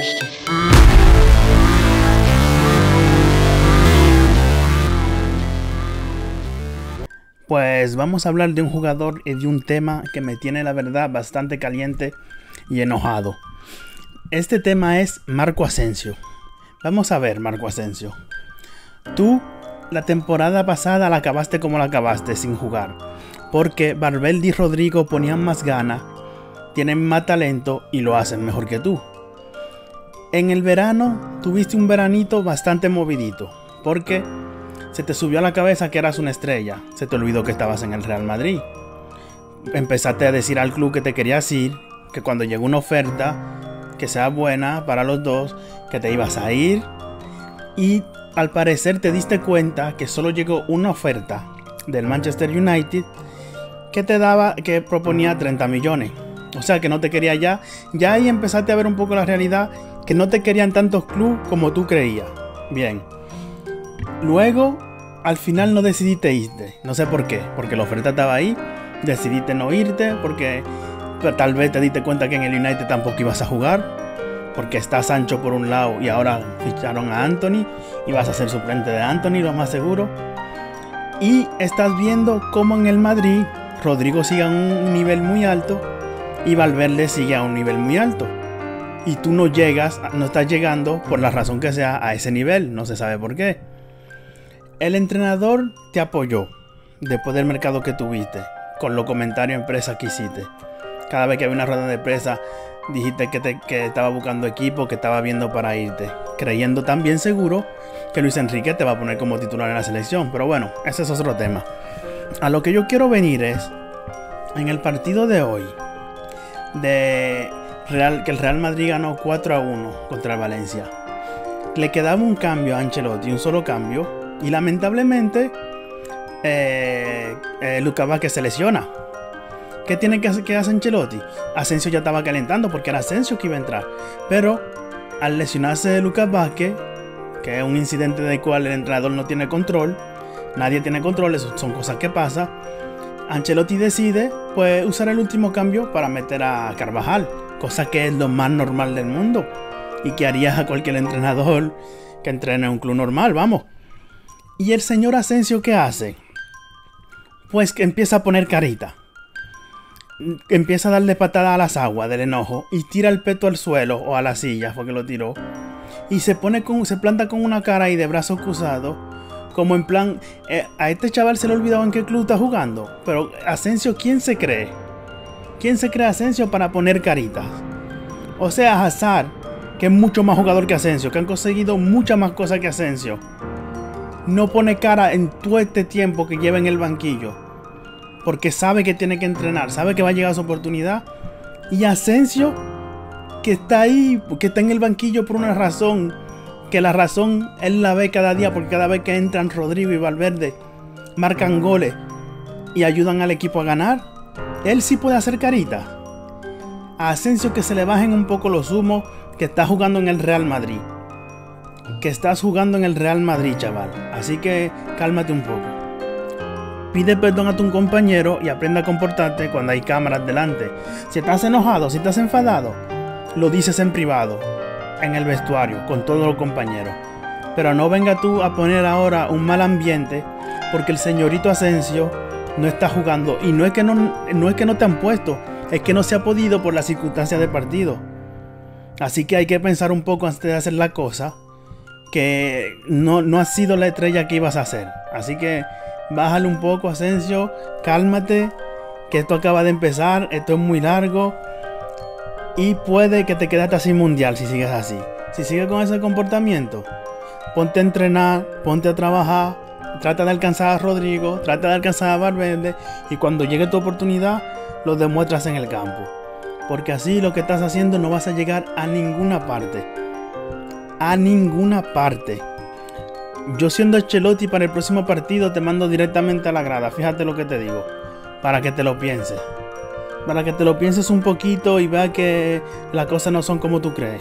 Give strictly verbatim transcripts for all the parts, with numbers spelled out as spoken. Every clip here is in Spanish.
Pues vamos a hablar de un jugador y de un tema que me tiene la verdad bastante caliente y enojado. Este tema es Marco Asensio. Vamos a ver, Marco Asensio. Tú la temporada pasada la acabaste como la acabaste, sin jugar. Porque Valverde y Rodrigo ponían más ganas, tienen más talento y lo hacen mejor que tú. En el verano tuviste un veranito bastante movidito. Porque se te subió a la cabeza que eras una estrella. Se te olvidó que estabas en el Real Madrid. Empezaste a decir al club que te querías ir, que cuando llegue una oferta que sea buena para los dos, que te ibas a ir. Y al parecer te diste cuenta que solo llegó una oferta del Manchester United que te daba, que proponía treinta millones. O sea que no te quería ya. Ya ahí empezaste a ver un poco la realidad, que no te querían tantos clubes como tú creías. Bien. Luego, al final no decidiste irte. No sé por qué. Porque la oferta estaba ahí. Decidiste no irte porque tal vez te diste cuenta que en el United tampoco ibas a jugar. Porque está Sancho por un lado y ahora ficharon a Antony. Y vas a ser suplente de Antony, lo más seguro. Y estás viendo cómo en el Madrid Rodrigo sigue a un nivel muy alto y Valverde sigue a un nivel muy alto. Y tú no llegas, no estás llegando por la razón que sea a ese nivel. No se sabe por qué. El entrenador te apoyó después del mercado que tuviste, con los comentarios en prensa que hiciste. Cada vez que había una rueda de prensa dijiste que, te, que estaba buscando equipo, que estaba viendo para irte, creyendo también seguro que Luis Enrique te va a poner como titular en la selección. Pero bueno, ese es otro tema. A lo que yo quiero venir es, en el partido de hoy, de Real, que el Real Madrid ganó cuatro a uno contra el Valencia, le quedaba un cambio a Ancelotti, un solo cambio, y lamentablemente eh, eh, Lucas Vázquez se lesiona. ¿Qué tiene que hacer, que hacer Ancelotti? Asensio ya estaba calentando porque era Asensio que iba a entrar, pero al lesionarse Lucas Vázquez, que es un incidente del cual el entrenador no tiene control, nadie tiene control, eso son cosas que pasan, Ancelotti decide pues usar el último cambio para meter a Carvajal, cosa que es lo más normal del mundo y que haría a cualquier entrenador que entrene en un club normal, vamos. Y el señor Asensio, ¿qué hace? Pues que empieza a poner carita, empieza a darle patada a las aguas del enojo y tira el peto al suelo o a la silla, fue que lo tiró, y se pone con, se planta con una cara ahí de brazos cruzados, como en plan, eh, a este chaval se le ha olvidado en qué club está jugando. Pero Asensio, ¿quién se cree? ¿Quién se cree Asensio para poner caritas? O sea, Hazard, que es mucho más jugador que Asensio, que han conseguido muchas más cosas que Asensio, no pone cara en todo este tiempo que lleva en el banquillo, porque sabe que tiene que entrenar, sabe que va a llegar su oportunidad. Y Asensio, que está ahí, que está en el banquillo por una razón, que la razón él la ve cada día, porque cada vez que entran Rodrigo y Valverde marcan goles y ayudan al equipo a ganar, él sí puede hacer carita. A Asensio que se le bajen un poco los humos, que está jugando en el Real Madrid, que estás jugando en el Real Madrid, chaval, así que cálmate un poco. Pide perdón a tu compañero y aprenda a comportarte cuando hay cámaras delante. Si estás enojado, si estás enfadado, lo dices en privado, en el vestuario, con todos los compañeros. Pero no venga tú a poner ahora un mal ambiente porque el señorito Asensio no está jugando. Y no es que no, no es que no te han puesto, es que no se ha podido por las circunstancias del partido. Así que hay que pensar un poco antes de hacer la cosa, que no, no ha sido la estrella que ibas a hacer. Así que bájale un poco, Asensio, cálmate, que esto acaba de empezar, esto es muy largo y puede que te quedes hasta sin mundial si sigues así. Si sigues con ese comportamiento, ponte a entrenar, ponte a trabajar, trata de alcanzar a Rodrigo, trata de alcanzar a Valverde y cuando llegue tu oportunidad lo demuestras en el campo. Porque así lo que estás haciendo no vas a llegar a ninguna parte. A ninguna parte. Yo siendo Ancelotti para el próximo partido te mando directamente a la grada. Fíjate lo que te digo. Para que te lo pienses. Para que te lo pienses un poquito y veas que las cosas no son como tú crees.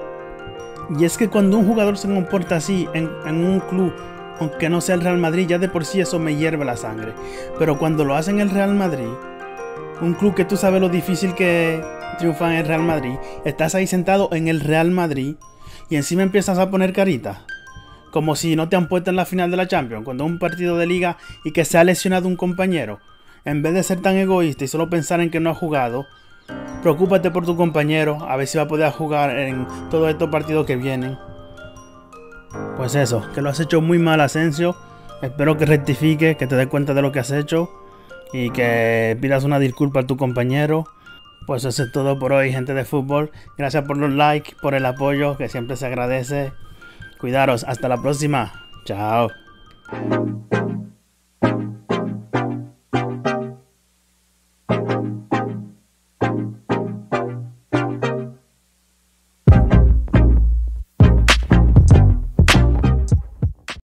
Y es que cuando un jugador se comporta así en, en un club, aunque no sea el Real Madrid, ya de por sí eso me hierve la sangre. Pero cuando lo hace en el Real Madrid, un club que tú sabes lo difícil que es triunfan en el Real Madrid, estás ahí sentado en el Real Madrid y encima empiezas a poner carita. Como si no te han puesto en la final de la Champions, cuando es un partido de liga y que se ha lesionado un compañero. En vez de ser tan egoísta y solo pensar en que no ha jugado, preocúpate por tu compañero, a ver si va a poder jugar en todos estos partidos que vienen. Pues eso, que lo has hecho muy mal, Asensio. Espero que rectifique, que te des cuenta de lo que has hecho y que pidas una disculpa a tu compañero. Pues eso es todo por hoy, gente de fútbol. Gracias por los likes, por el apoyo, que siempre se agradece. Cuidaros, hasta la próxima. Chao.